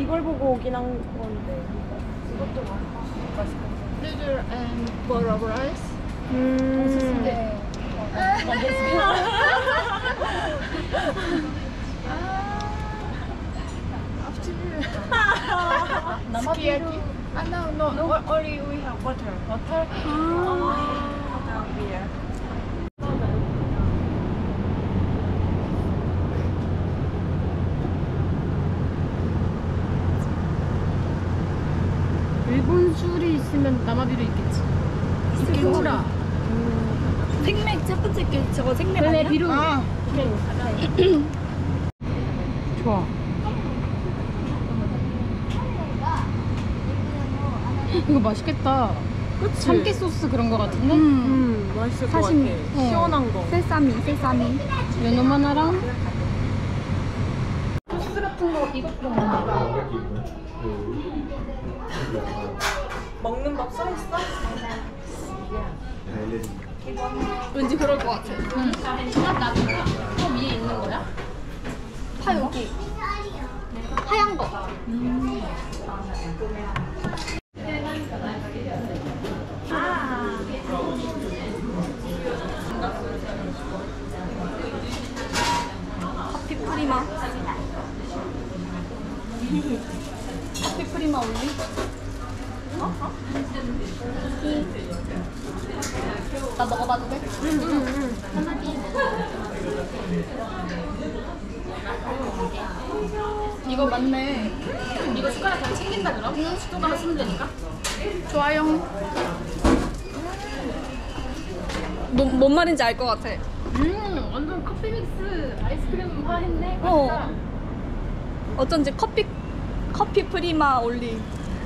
이걸 보고 오긴 한 건데 이것도 맛있겠다. Noodle and bowl of rice. 네. Sukiyaki? No. Only we have water. Water? beer. 일본 술이 있으면 남아비로 있겠지. 있겠구나. 생맥 첫 번째 게 저거 생맥 그래, 아니야? 비루. 좋아. 이거 맛있겠다. 그치? 참깨 소스 그런 거 같은데? 맛있을 사신- 것 같아. 시원한 거. 세사미. 연어 하나랑 소스 같은 거 이것도 먹는 법 써있어? 왠지 그럴 것 같아. 나도 저 위에 있는 거야? 파 여기. 하얀 거. 커피 프리마. 커피 프리마 올리? 나 먹어봐도 돼? 이거 맞네. 이거 숟가락 다 챙긴다 그럼? 숟가락 쓰면 되니까? 좋아요. 뭔 말인지 알 것 같아. 완전 커피 믹스 아이스크림 파 했네. 어. 어쩐지 커피 프리마 올리.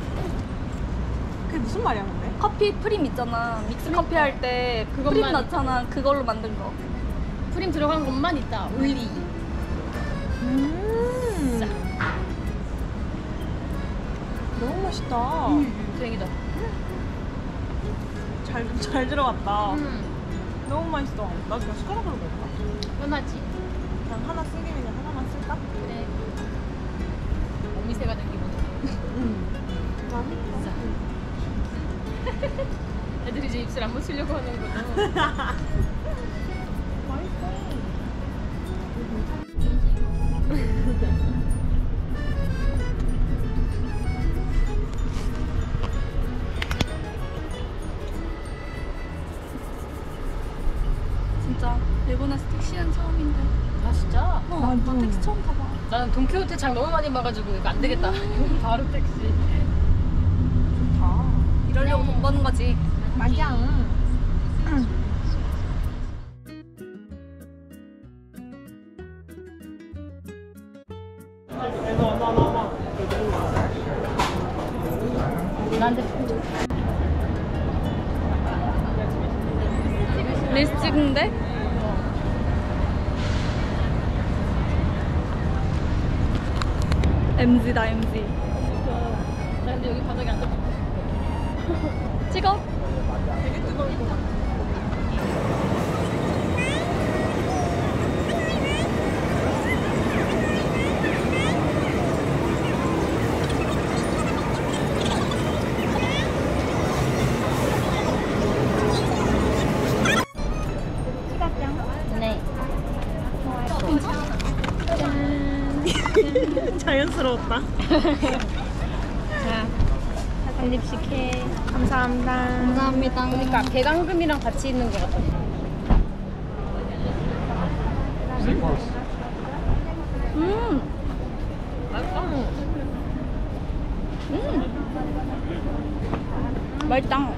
그게 무슨 말이야 근데? 커피 프림 있잖아. 믹스 커피 할 때 그것만 프림 넣잖아. 그걸로 만든 거. 프림 들어간 것만 있다. 올리. 너무 맛있다. 다행이다. 잘 들어갔다. 너무 맛있어. 나 그냥 숟가락으로 먹을까? 편하지. 그냥 하나 쓰기면 그냥 하나만 쓸까? 그래. 어미새가 된 기분이네. 맛있어. 애들이 이제 입술 안 묻히려고 하는구나. 진짜 일본에서 택시는 처음인데. 아 진짜? 나 택시 처음 타봐. 나는 돈키호테 장 너무 많이 봐가지고 이거 안 되겠다. 바로 택시. 이러려고 돈 버는 거지. 맞아. 나한테 릴스 찍는데? MZ다 MZ. 나 근데 여기 바닥에 앉아. 찍어? 되게 뜨거울 것 같아. 네. 자연스러웠다. 자, 한 입씩 해. 감사합니다. 감사합니다. 그러니까 배당금이랑 같이 있는 것 같아. 맛있다.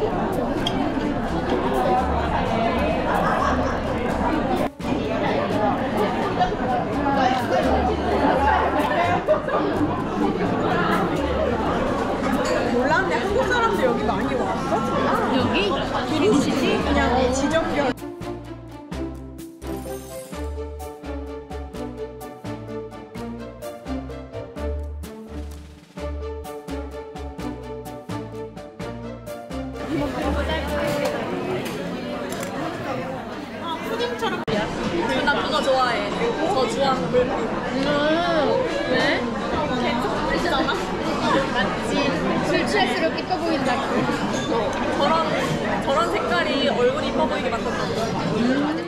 몰랐는데 한국 사람들 여기 많이 왔어? 여기? 비리시지? 그냥 지정별. 아, 푸딩처럼. 나 그거 좋아해. 저 좋아하는 물품. 왜? 괜찮아? 맞지. 술 취할수록 이뻐 보인다고. 저런 색깔이 얼굴이 이뻐 보이게 만든다.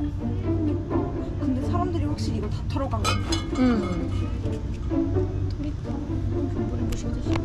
근데 사람들이 확실히 이거 다 털어간 거 같아. 응. 우리 무시무시.